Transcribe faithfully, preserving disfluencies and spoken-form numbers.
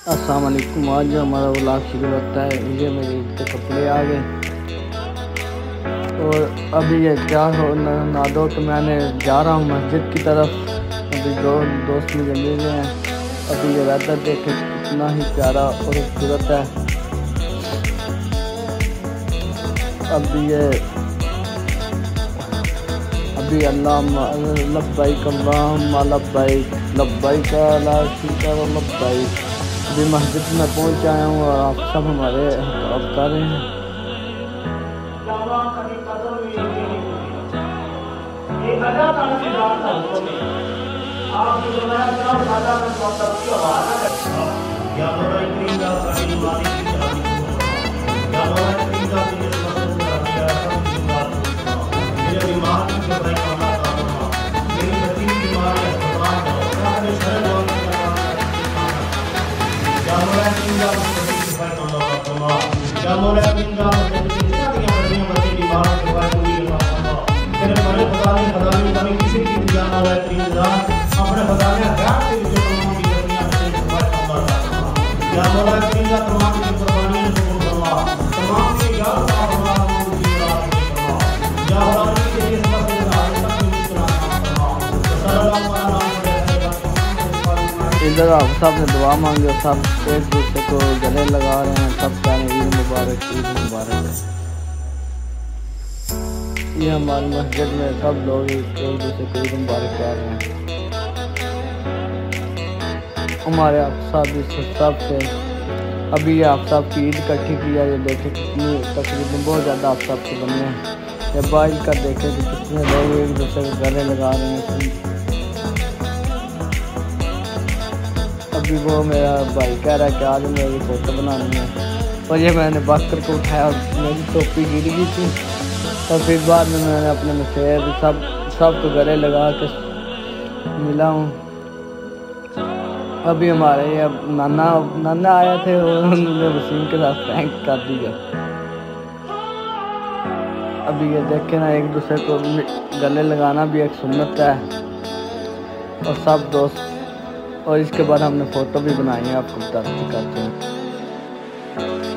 अस्सलाम वालेकुम। आज जो हमारा व्लॉग शुरू होता है, ये मेरे ईद के कपड़े आ गए और अभी ये क्या हो ना दो तो मैंने जा रहा हूँ मस्जिद की तरफ। अभी दो दोस्त मुझे मिल रहे हैं। अभी ये वेदर देखे कितना ही प्यारा और खूबसूरत है। अभी ये अभी अल्लाह लब्बाइक अल्लाहुम्मा लब्बाइक लब्बाइक ला शुरीका लक लब्बाइक। अभी मस्जिद में पहुंच आया हूँ और आप सब हमारे अब कर रहे हैं। इधर आप सब ने दुआ मांगी और सब एक दूसरे को गले लगा रहे हैं। सब कह रहे हैं ईद मुबारक ईद मुबारक। ये हमारी मस्जिद में सब लोग एक दूसरे को ईद मुबारक कह रहे हैं। हमारे आप सब सब से अभी आप सब की ईद इकट्ठी किया। ये देखे कितनी तकरीबन बहुत ज़्यादा आप सब के बने हैं। ये बाइक का देखे कि कितने लोग एक दूसरे को गले लगा रहे हैं। अभी वो मेरा भाई कह रहा है कि आज मेरी फ़ोटो बनानी है और ये मैंने बकर को उठाया और मेरी टोपी गिर गई थी। और फिर बाद में मैंने अपने मशेर सब सब को गले लगा के मिला हूँ। अभी हमारे ये नाना नाना आए थे और उन्होंने वसीम के साथ प्रैंक कर दिया। अभी ये देखे ना, एक दूसरे को गले लगाना भी एक सुन्नत है और सब दोस्त। और इसके बाद हमने फ़ोटो भी बनाई है, आपको बताते करते हैं।